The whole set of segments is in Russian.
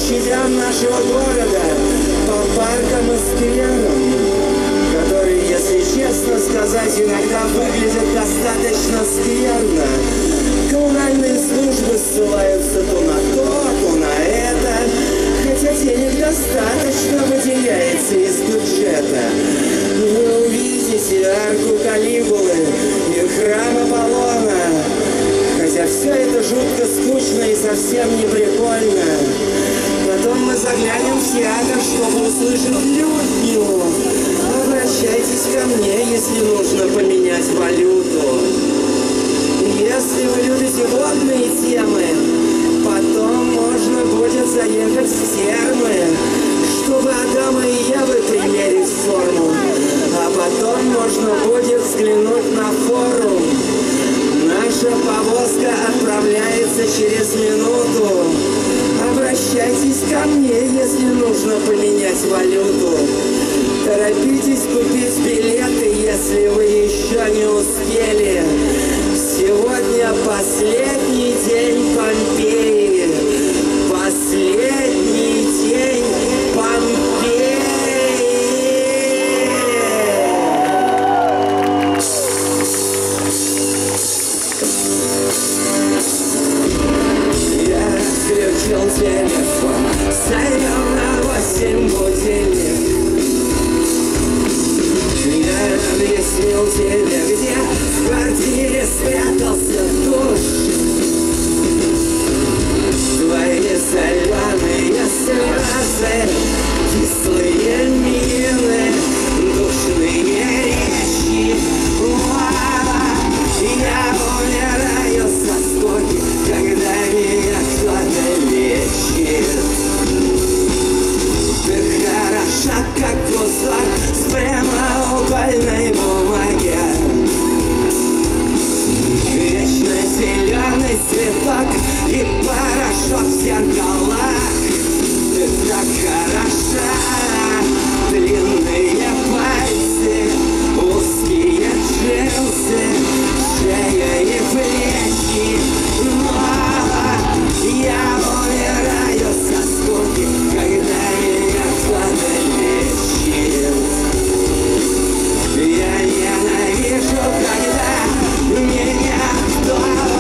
площадям нашего города, по паркам и скверам, которые, если честно сказать, иногда выглядят достаточно скверно. Коммунальные службы ссылаются то на то, то на это, хотя денег достаточно выделяется из бюджета. Вы увидите арку Калигулы и храм Аполлона, хотя все это жутко скучно и совсем не прикольно. Потом мы заглянем в театр, чтобы услышать лютню. Обращайтесь ко мне, если нужно поменять валюту. Если вы любите водные темы, потом можно будет заехать в термы, чтобы Адама и Евы примерить форму. А потом можно будет взглянуть на форум. Наша повозка отправляется через минуту. Обращайтесь ко мне, если нужно поменять валюту. Торопитесь купить билеты, если вы еще не успели. Сегодня последний день Помпеи. Последний день Помпеи. Я включил телефон, ставил на 8 будильник. Я объяснил тебе, где в квартире спрятался душ. Твои соленые слезы, кислые мины, душные речи. Я умираю со скуки, когда меня кто-то лечит. Ты хороша, как кусок с прямоугольной бумаги. Вечно зеленый цветок и порошок в зеркалах. Ты так хороша, длинные пальцы, узкие джинсы, шея и плечи. Но я умираю со скуки, когда меня кто-то лечит. Я ненавижу, когда меня кто-то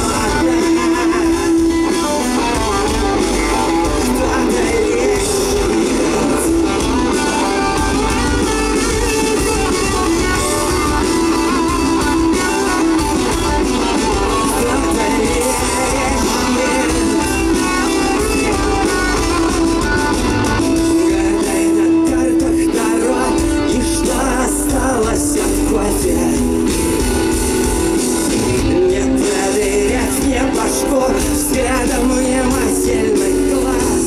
взглядом внимательный глаз.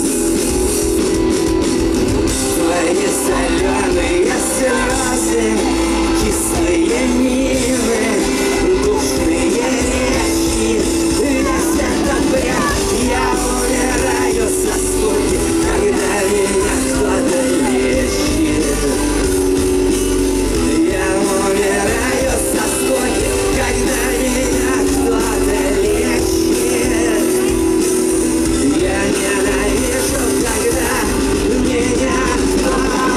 Твои соленые слезы, кислые мины, душные речи. Весь этот бред, я умираю со скуки, когда меня кто-то лечит. Я умираю со скуки, когда меня кто-то лечит. Я ненавижу, когда меня кто-то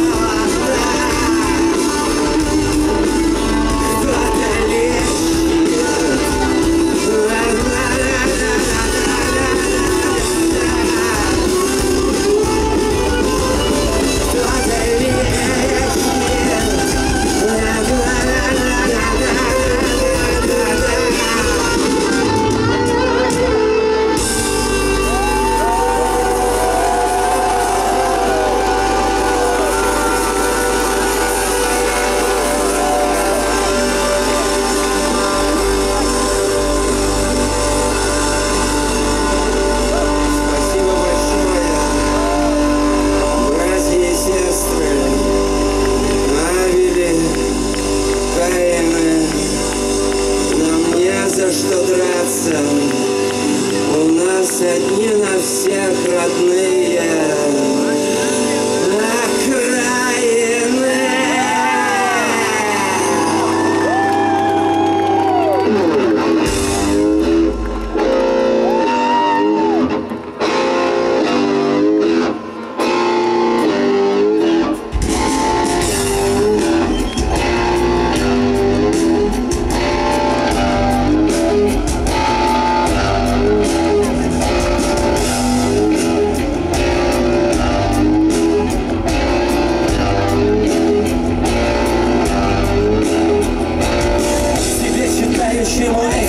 лечит. Одни на всех родные окраины.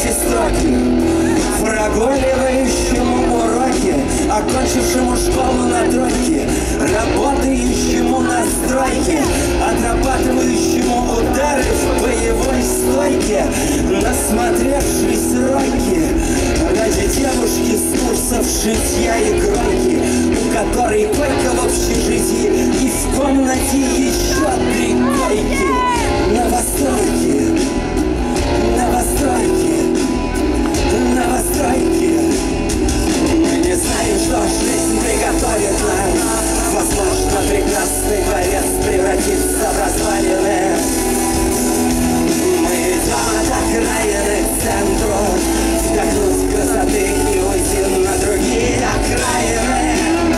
эти строки прогуливающему уроки, окончившему школу на тройке, работающему на стройке, отрабатывающему удары в боевой стойке, насмотревшись роки ради девушки с курсов шитья и кройки, у которой койка в общежитии и в комнате еще 3 койки. Новостройки, новостройки, новостройки. Мы не знаем, что жизнь приготовит нам. Возможно, прекрасный дворец превратится в развалины. Мы идем от окраины к центру, вдохнуть красоты и уйти на другие окраины.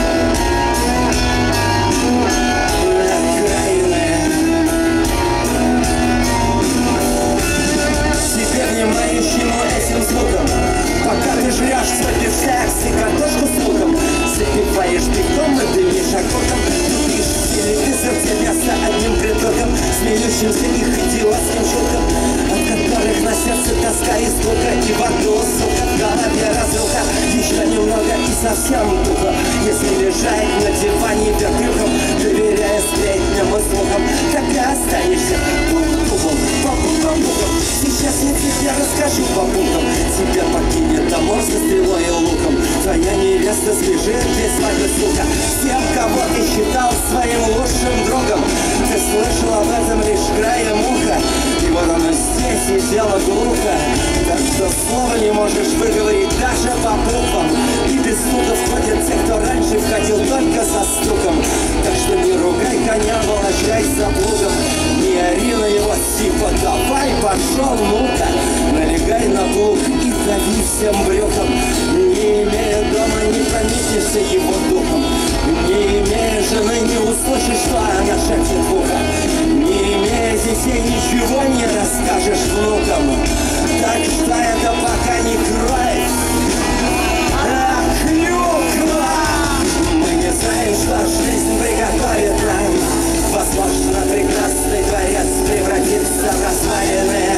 Внимающему этим звуком, пока ты жрешь свой бифштекс и картошку с луком, запиваешь пивком и дымишь окурком, тупишь телевизор, где место одним притоком, смеющимся их идиотским шуткам, от которых на сердце тоска и скука, и во рту сука, в голове разруха. Еще немного и совсем тупо, если лежать на диване вверх брюхом, доверяя сплетням и слухам, так и останешься пуп-пупом, пуп-пупом. Сейчас я тебе расскажу по пунктам. Тебя покинет домой со стрелой и луком. Твоя невеста сбежит без свадьбы, сука. С тем, кого ты считал своим лучшим другом. Ты слышал об этом лишь краем уха. И вот оно здесь, и дело глухо. Так что слова не можешь выговорить даже по буквам. И без стука входят те, кто раньше входил только со стуком. Так что не ругай коня, волочай за плугом. Не ори на него типа давай, пошел, ну-ка. Налегай на плуг и дави всем брюхом. Не имея дома, не проникнешься его духом. Не имея жены, не услышишь, что она шепчет в ухо. Не имея детей, ничего не расскажешь внукам. Так что это пока не кровь, а клюква. Мы не знаем, что жизнь приготовит нам. Возможно, прекрасный дворец превратится в развалины.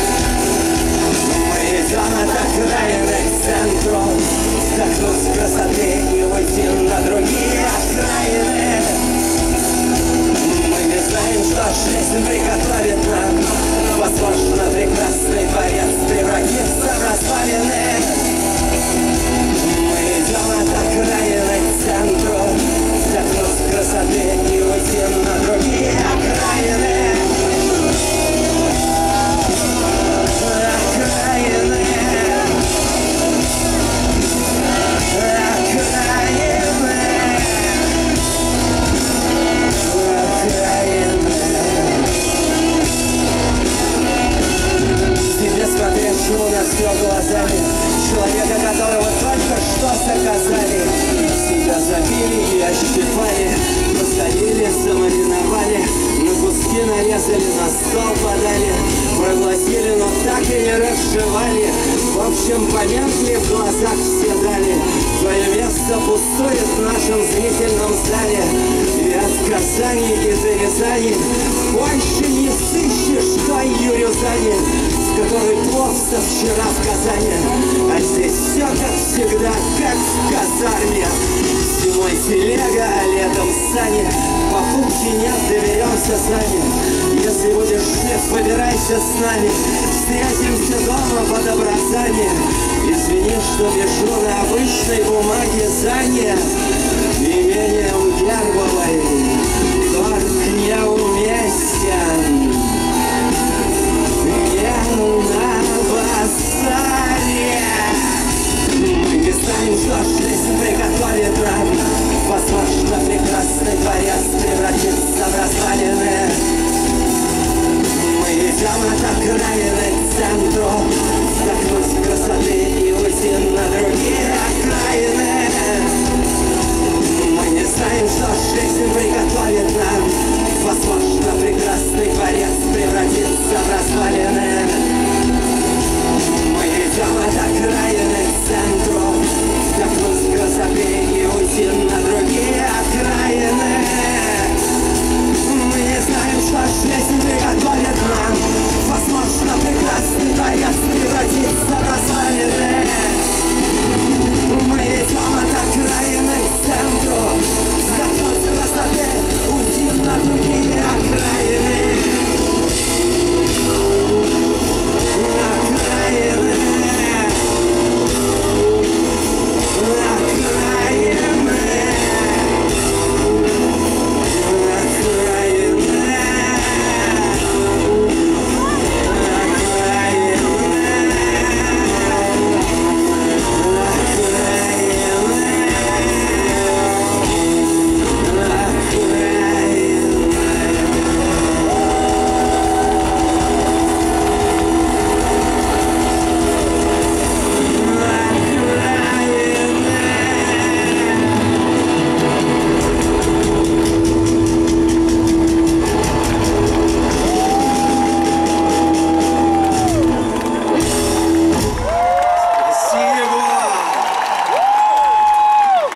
Мы идем от окраины к центру, вдохнуть красоты и уйти на другие окраины. Мы не знаем, что жизнь приготовит нам. Возможно, прекрасный дворец превратится в развалины. Мы идем от окраины к центру, вдохнуть красоты и уйти на другие окраины. Окраины. Смотрящего на все глазами человека, которого только что заказали. Себя забили и ощипали, посолили, замариновали, на куски нарезали, на стол подали, проглотили, но так и не разжевали. В общем, помянки в глазах все дали. Твое место пустует в нашем зрительном зале. И от Казани и до Рязани больше не сыщешь той Юрюзани, который плов со вчера в Казани. А здесь все как всегда, как в казарме. Зимой телега, а летом сани. Покупки нет, доберемся сами. Если будешь жив, выбирайся с нами. Встретимся дома под образами. Извини, что пишу на обычной бумаге Зане. Имением Гербовой торг неуместен. На базаре. Мы не знаем, что жизнь приготовит нам. Возможно, прекрасный дворец превратится в развалины. Мы идем от окраины к центру, вдохнуть красоты и уйти